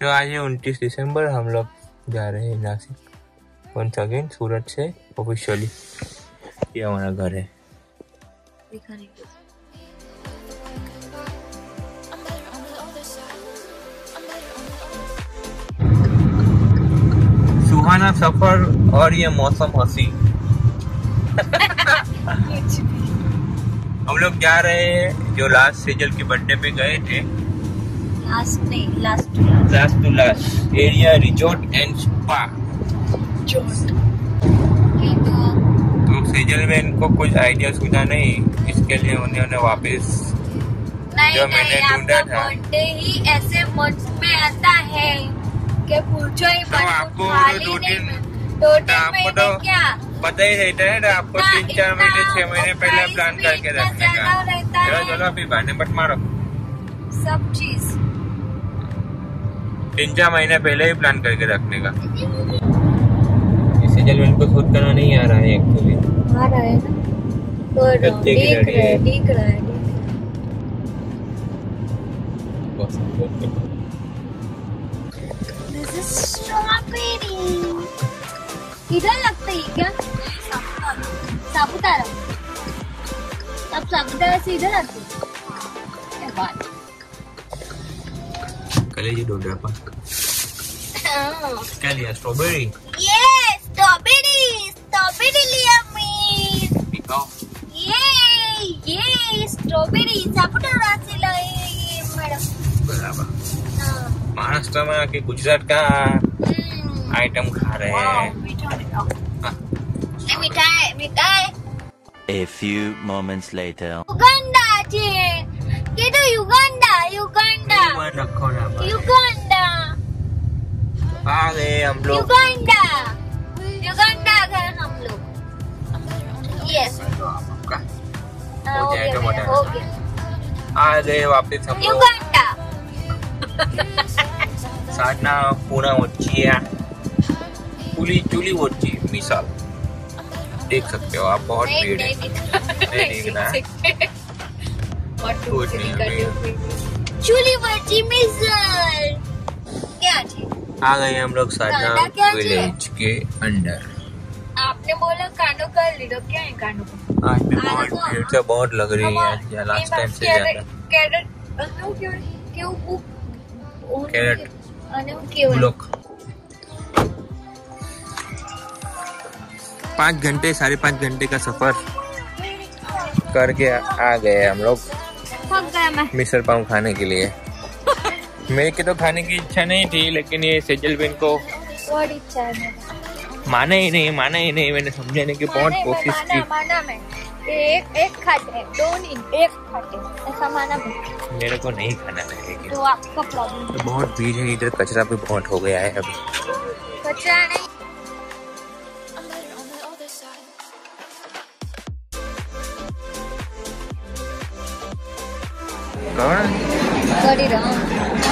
तो आज है 29 दिसंबर, हम लोग जा रहे हैं नासिक वंस अगेन सूरत से ऑफिशियली। ये हमारा घर है। सुहाना सफर और ये मौसम हंसी। हम लोग जा रहे हैं जो लास्ट सेजल के बर्थडे पे गए थे, last to last area resort and spa. तो सेजल में इनको कुछ आइडिया सूझा नहीं, इसके लिए उन्होंने वापस जो मैंने ढूंढा था। बर्थडे ही ऐसे मंथ में आता है कि पूछो ही मत। आपको दो तीन महीने क्या पता ही रहता है ना आपको, 3-4 महीने 6 महीने पहले प्लान करके रखने का। चलो अभी बहाने मत मारो, सब चीज 3-4 महीने पहले ही प्लान करके रखने का। इसे जल इनको शूट करना नहीं आ रहा है एक्चुअली। आ रहा है ना, दिख रहा है। This is strawberry. इधर लगता है क्या? सापुतारा। अब सापुतारा से इधर आते क्या बात? कलेजी ढूंढ रहा था। क्या लिया? स्ट्रॉबेरी। ये स्ट्रॉबेरी लिया मैं। दिखाओ। ये स्ट्रॉबेरी सापुतारा से लाई मैडम। बराबर। महाराष्ट्र में आके गुजरात का आइटम खा रहे हैं। मिठाई। A few moments later. Uganda आ गए हम लोग। युगांडा गए हम लोग। यस हो गया। आ गए वापस हम लोग। युगांडा साधना पूना वच्ची चूली वच्ची मिसाल देख सकते हो आप। बहुत भीड़ है, नहीं दिखना है। कुछ नहीं है। चूली वच्ची मिसाल क्या थी? आ गए हम लोग साधना विलेज के अंदर। आपने बोला कानो का लीडो, क्या है कानो का? आज भी बहुत भीड़ से बहुत लग रही है, लास्ट टाइम से ज्यादा। कैरेट लोग 5-5.5 घंटे का सफर करके आ गए हम लोग मिसल पाव खाने के लिए। मेरे के तो खाने की इच्छा नहीं थी, लेकिन ये सेजल बिन को बहुत इच्छा है। माना ही नहीं। मैंने समझाने की बहुत कोशिश की। माना मैं एक खाते हैं, दो नहीं एक खाते ऐसा माना मैं। मेरे को नहीं खाना है, लेकिन तो आपका प्रॉब्लम तो बहुत भीड़ है इधर, कचरा भी बहुत हो गया है अभी। कचरा नहीं कर रहा हूँ।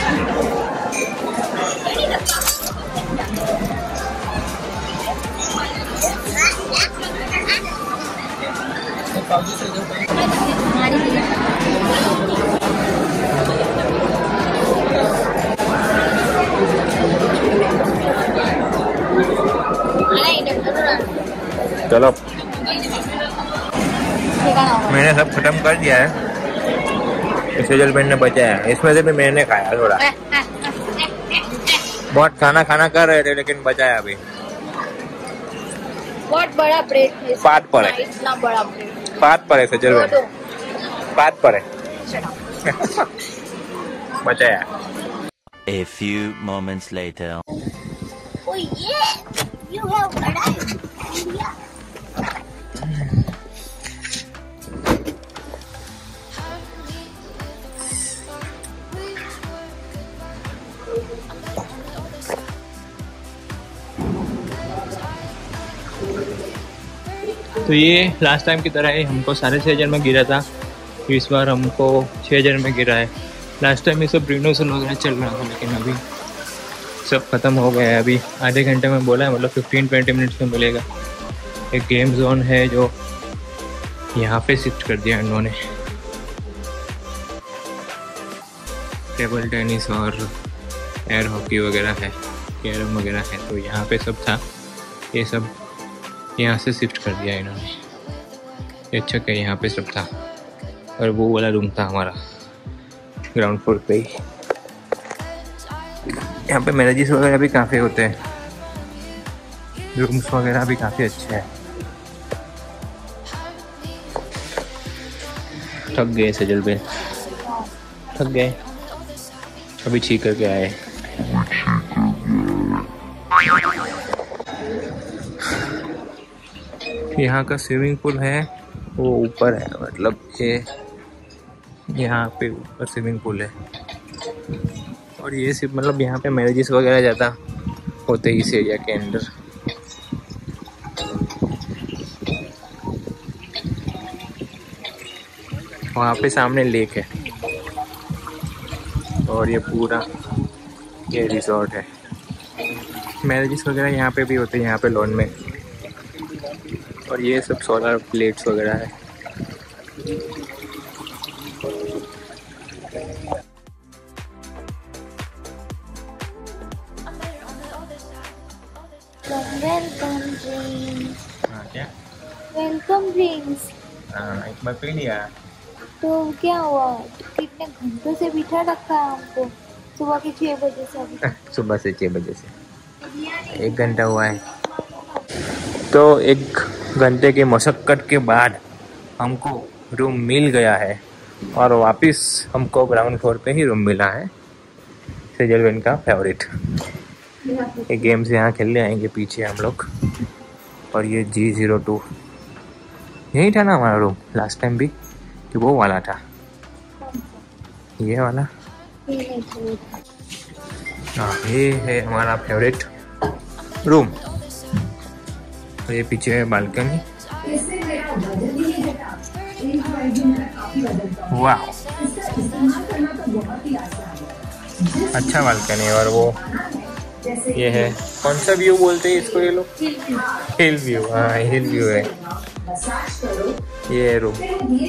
चलो मैंने सब खत्म कर दिया है, सेजल बेन ने बचाया। इसमें से भी मैंने खाया थोड़ा। बहुत खाना कर रहे थे लेकिन बचाया अभी। बहुत बड़ा ब्रेड है। पात पर है, इतना बड़ा ब्रेड पात पर है सेजल बेन, पात पर है। बचाया। A few moments later. Oh yeah, you have arrived. Yeah. तो ये लास्ट टाइम की तरह ही हमको 6,500 में गिरा था, इस बार हमको 6,000 में गिरा है। लास्ट टाइम ये सब रिनोवेशन वगैरह चल रहा था, लेकिन अभी सब खत्म हो गया है। अभी आधे घंटे में बोला है, मतलब 15-20 मिनट्स में मिलेगा। एक गेम जोन है जो यहाँ पे शिफ्ट कर दिया इन्होंने, टेबल टेनिस और एयर हॉकी वगैरह है, कैरम वगैरह है। तो यहाँ पे सब था, ये सब यहाँ से शिफ्ट कर दिया इन्होंने। ये अच्छा क्या यहाँ पे सब था। और वो वाला रूम था हमारा ग्राउंड फ्लोर पे ही। यहाँ पे मैरेजेस वगैरह भी काफ़ी होते हैं, रूम्स वगैरह भी काफ़ी अच्छे हैं। थक गए सजल बेन, थक गए, अभी ठीक करके आए। यहाँ का स्विमिंग पूल है वो ऊपर है, मतलब ये यहाँ पे ऊपर स्विमिंग पूल है। और ये सिर्फ मतलब यहाँ पे मैरिजेस वगैरह ज़्यादा होते हैं इस एरिया के अंदर। वहाँ पे सामने लेक है और ये पूरा ये रिजॉर्ट है। मैरिजेस वगैरह यहाँ पे भी होते हैं, यहाँ पे लॉन में। और ये सब सोलर प्लेट्स वगैरह है। Welcome drinks. हाँ क्या? Welcome drinks. हाँ एक बार पी लिया। तो क्या हुआ? कितने घंटों से बिठा रखा है हमको, सुबह के 6 बजे से अभी। सुबह से 6 बजे से 1 घंटा हुआ है। तो 1 घंटे की मशक्कत के बाद हमको रूम मिल गया है और वापस हमको ग्राउंड फ्लोर पे ही रूम मिला है। सेजल बेन का फेवरेट ये गेम्स यहाँ खेलने आएंगे पीछे हम लोग। और ये G02 यही था ना हमारा रूम लास्ट टाइम भी, कि वो वाला था? ये वाला। हाँ ये है हमारा फेवरेट रूम। तो ये पीछे है बालकनी। वाह अच्छा बालकनी। और वो ये है, कौन सा व्यू बोलते हैं इसको ये लोग? Hill view. हाँ हिल व्यू है ये रूम।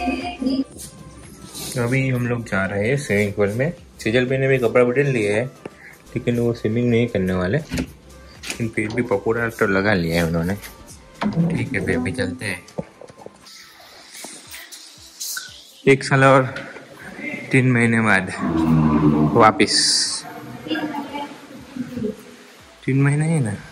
अभी हम लोग जा रहे हैं स्विमिंग पूल में। सेजल बेन ने भी कपड़ा बदल लिए है, लेकिन वो स्विमिंग नहीं करने वाले। लेकिन फिर भी पकौड़ा तो लगा लिया है उन्होंने। ठीक है फिर भी चलते हैं। 1 साल और 3 महीने बाद वापिस। 3 महीने ही ना।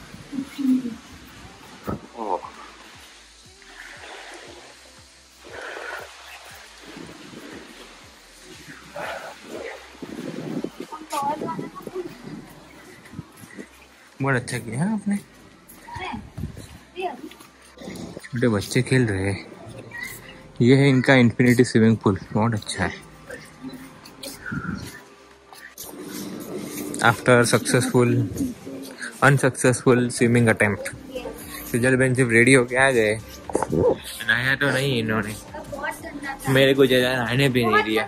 बहुत अच्छा किया है आपने। छोटे बच्चे खेल रहे हैं। ये है इनका इन्फिनिटी स्विमिंग पूल, बहुत अच्छा है। After unsuccessful swimming attempt, Sejal ben सिर्फ रेडी होके आ गए। नहाया तो नहीं इन्होंने, मेरे को ज़्यादा नहाने भी नहीं दिया।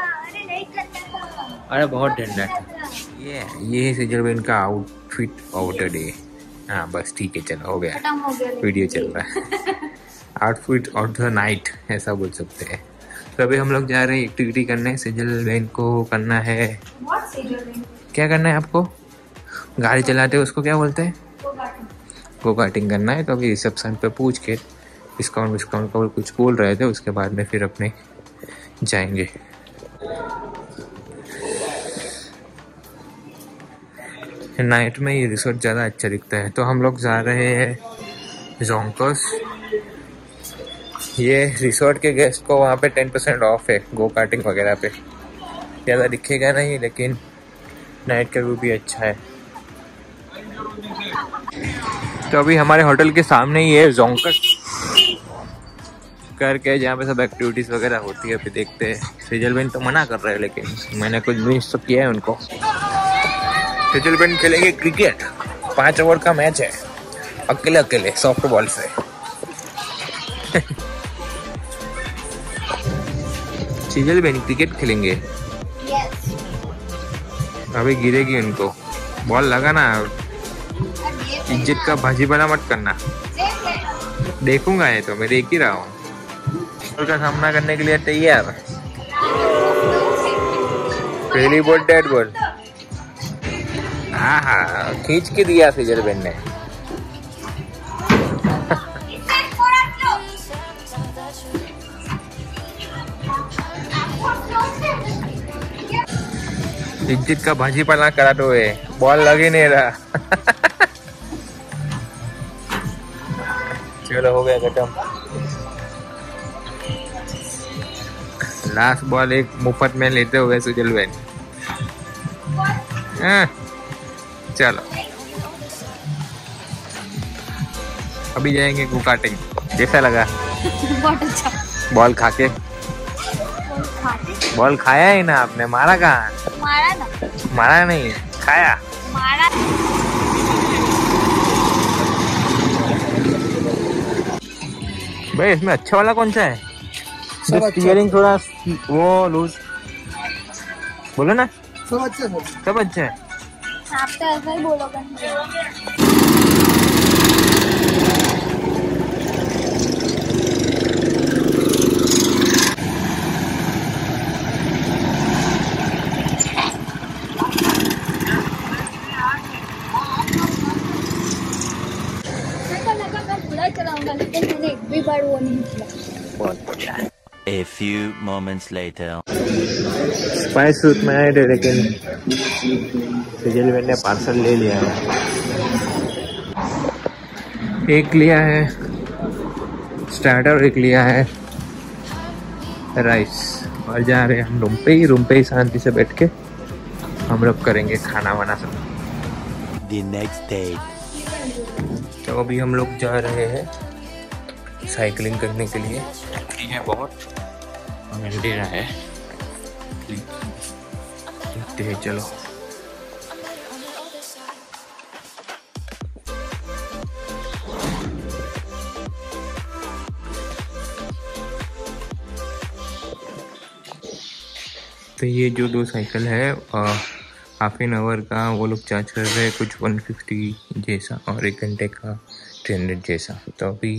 अरे बहुत ठंडा था। ये सेजल बेन का आउटफिट ऑफ द डे। हाँ बस ठीक है, चलो हो गया, वीडियो चल रहा है। आउटफिट ऑफ द नाइट ऐसा बोल सकते हैं। तो अभी हम लोग जा रहे हैं एक्टिविटी करने। सेजल बेन को करना है, क्या करना है आपको? गाड़ी चलाते हैं उसको क्या बोलते हैं? गो कार्टिंग करना है। तो अभी रिसेप्शन पे पूछ के डिस्काउंट का कुछ बोल रहे थे, उसके बाद में फिर अपने जाएंगे। नाइट में ये रिसोर्ट ज़्यादा अच्छा दिखता है। तो हम लोग जा रहे हैं जोंकस। ये रिसोर्ट के गेस्ट को वहाँ पे 10% ऑफ है गो कार्टिंग वगैरह पे। ज़्यादा दिखेगा नहीं, लेकिन नाइट का व्यू भी अच्छा है। तो अभी हमारे होटल के सामने ही है जोंकस करके, जहाँ पे सब एक्टिविटीज़ वगैरह होती है। अभी देखते हैं। सेजल बेन तो मना कर रहे हैं, लेकिन मैंने कुछ भी तो किया है उनको। सेजल बेन खेलेंगे क्रिकेट, 5 ओवर का मैच है, अकेले सॉफ्ट बॉल से। सेजल बेन क्रिकेट खेलेंगे। अभी गिरेगी उनको बॉल, लगा ना। इज्जत का भाजी बना मत करना। देखूंगा ये तो मैं देख ही रहा हूँ। का सामना करने के लिए तैयार। पहली बॉल डेड बॉल। हाँ, खींच के दिया स्विट्जरलैंड ने। इज्जत का भाजीपाला करा तो है, बॉल लगे नहीं रहा। चलो हो गया खत्म। लास्ट बॉल एक मुफ्त में लेते हुए स्विट्जरलैंड। चलो अभी जाएंगे गुकाटिंग। कैसा लगा? बहुत अच्छा। बॉल खा के? बॉल खाया ही ना आपने, मारा कहाँ? मारा ना। मारा नहीं, खाया। मारा। भाई इसमें अच्छा वाला कौन सा है? स्टीयरिंग थोड़ा वो लूज, बोलो ना। सब अच्छा है, सब अच्छा है। आप तो ऐसा ही बोलोगे। चलाऊंगा लेकिन मैंने एक भी बार वो नहीं किया। बहुत बढ़िया। A few moments later. Spice route में आए थे लेकिन स्विट्जरलैंड ने पार्सल ले लिया है। एक लिया है स्टार्टर, एक लिया है राइस, और जा रहे हैं हम रूम पे ही शांति से बैठ के हम लोग करेंगे खाना वाना सब। The next day. तो अभी हम लोग जा रहे हैं साइकिलिंग करने के लिए। ठंडी है बहुत, अंधेरा है, देखते हैं। चलो तो ये जो दो साइकिल है हाफ एन आवर का वो लोग चार्ज कर रहे हैं, कुछ 150 जैसा, और 1 घंटे का 300 जैसा। तो अभी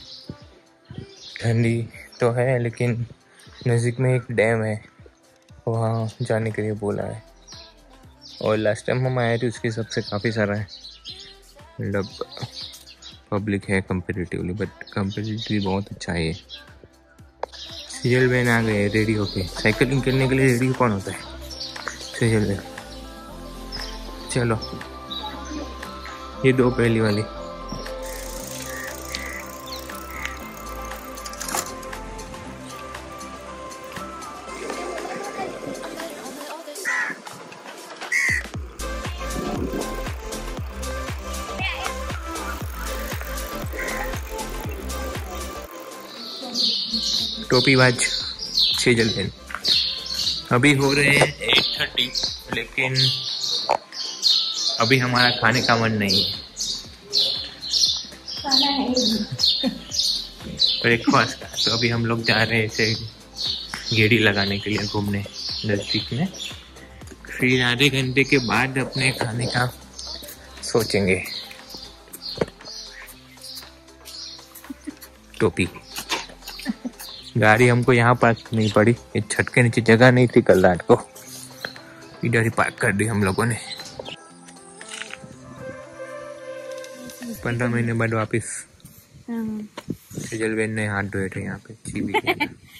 ठंडी तो है लेकिन नज़दीक में एक डैम है, वहाँ जाने के लिए बोला है। और लास्ट टाइम हम आए थे उसके हिसाब से काफ़ी सारा है, मतलब पब्लिक है कंपेरेटिवली, बट कंपेरेटिवली बहुत अच्छा है ये। स्विट्जरलैंड आ गए रेडी होके। साइकिलिंग करने के लिए रेडी कौन होता है? स्विट्जरलैंड। चलो ये दो पहली वाली। टोपीबाज स्विट्जरलैंड। अभी हो रहे हैं 8:30, लेकिन अभी हमारा खाने का मन नहीं है, ब्रेकफास्ट का। तो अभी हम लोग जा रहे हैं ऐसे गेड़ी लगाने के लिए घूमने नज़दीक में, फिर आधे घंटे के बाद अपने खाने का सोचेंगे। टोपी गाड़ी हमको यहाँ पार्क नहीं पड़ी, ये छत के नीचे जगह नहीं थी, कल रात को इधर ही पार्क कर दी हम लोगों ने। 15 महीने बाद वापिस स्विट्जरलैंड ने हाथ धोए थे यहाँ पे चीबी के।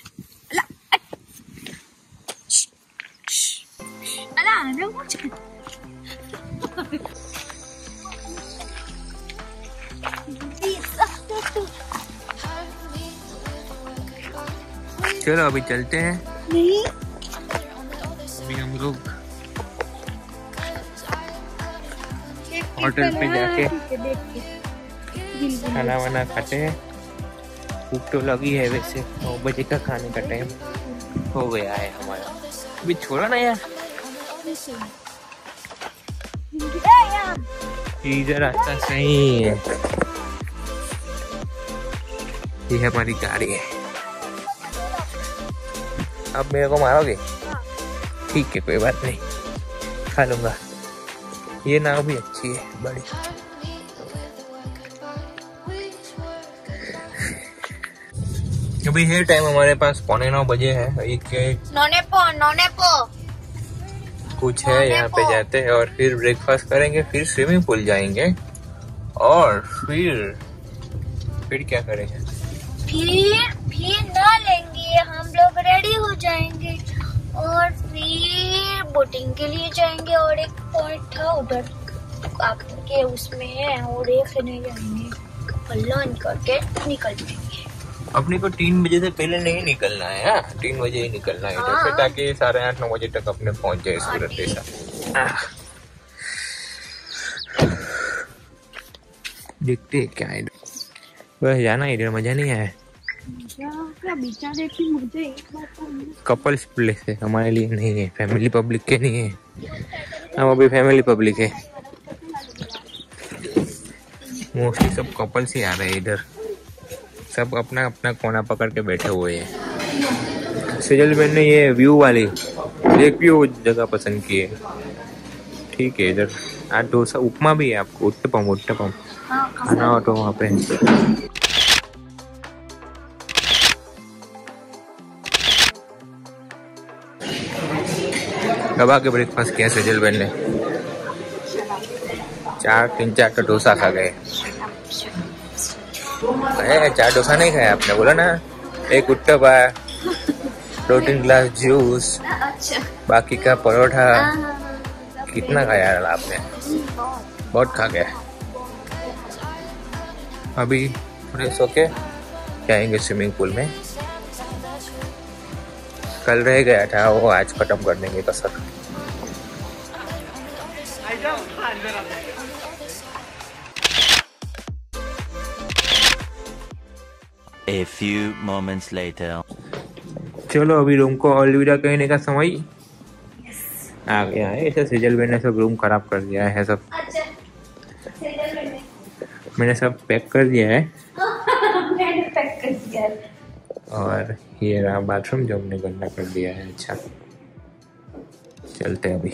चलो अभी चलते हैं। नहीं अभी हम लोग होटल पे जाके खाना वाना खाते हैं। भूख तो लगी है वैसे, 9 बजे का खाने का टाइम हो गया है हमारा। अभी छोड़ो ना यार, इधर रास्ता सही है। ये हमारी गाड़ी है। अब मेरे को मारोगे? ठीक है कोई बात नहीं, खा लूंगा। ये नाव भी अच्छी है, बड़ी। अभी है टाइम हमारे पास 8:45 बजे है। एक नौने पो कुछ है यहाँ पे जाते हैं और फिर ब्रेकफास्ट करेंगे, फिर स्विमिंग पूल जाएंगे और फिर क्या करेंगे? फिर नहा लेंगे, हम लोग रेडी हो जाएंगे और फिर बोटिंग के लिए जाएंगे। और एक पॉइंट था उधर आपके उसमें है और देखने जाएंगे और लर्न करके निकल जाएंगे। अपने को 3 बजे से पहले नहीं निकलना है। 3 बजे ही निकलना है इधर से, ताकि 8:30-9 बजे तक अपने पहुंच जाए सूरत जैसा। देखते हैं क्या है। बस जाना इधर, मजा नहीं आया। कपल्स प्लेस है, हमारे लिए नहीं है, फैमिली पब्लिक के नहीं है। हम अभी फैमिली पब्लिक है। मोस्टली सब कपल्स ही आ रहे हैं इधर, सब अपना अपना कोना पकड़ के बैठे हुए हैं। सेजल बहन ने ये व्यू वाली एक व्यू जगह पसंद की है। ठीक है, इधर आज डोसा उपमा भी है आपको, उत्तपम खाना हो तो वहाँ पे। दबा के ब्रेकफास्ट किया सेजल बहन ने, 3-4 का डोसा खा गए। 4 डोसा नहीं खाया आपने, बोला ना। एक उत्तपा, 2-3 ग्लास जूस, बाकी का परोठा। कितना खाया आपने? बहुत खा गया। अभी फ्रेश होके जाएंगे स्विमिंग पूल में। कल रह गया था वो, आज खत्म कर देंगे कसर। A few moments later. चलो अभी रूम को अलविदा कहने का समय आ गया है। ऐसे सेजल बहन ने सब रूम खराब कर दिया है सब। मैंने सब पैक कर दिया है। मैंने पैक कर दिया है। और ये रहा बाथरूम जो हमने गंदा कर दिया है। अच्छा चलते हैं अभी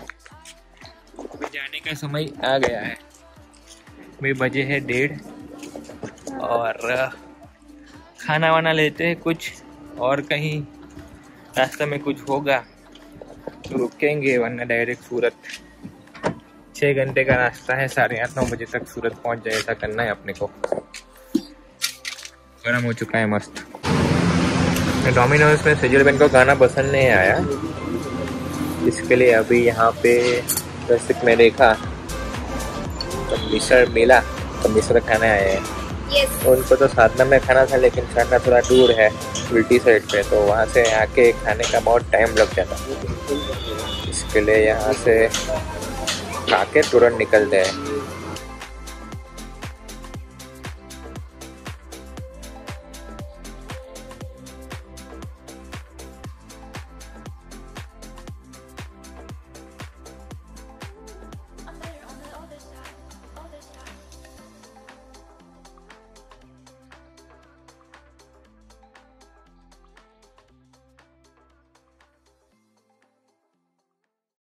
जाने का समय आ गया है। अभी बजे है 1:30 और खाना वाना लेते हैं कुछ, और कहीं रास्ते में कुछ होगा तो रुकेंगे, वरना डायरेक्ट सूरत। 6 घंटे का रास्ता है, 8:30-9 बजे तक सूरत पहुंच जाए, ऐसा करना है अपने को। गर्म हो चुका है मस्त। डोमिनोज में सेजल बहन को खाना पसंद नहीं आया, इसके लिए अभी यहाँ पे दस्तक में देखा तो मिसर मिला, तो मिसर खाने आए हैं। उनको तो साधना में खाना था, लेकिन साधना थोड़ा दूर है उल्टी साइड पे, तो वहाँ से आके खाने का बहुत टाइम लग जाता। इसके लिए यहाँ से खा के तुरंत निकलते हैं।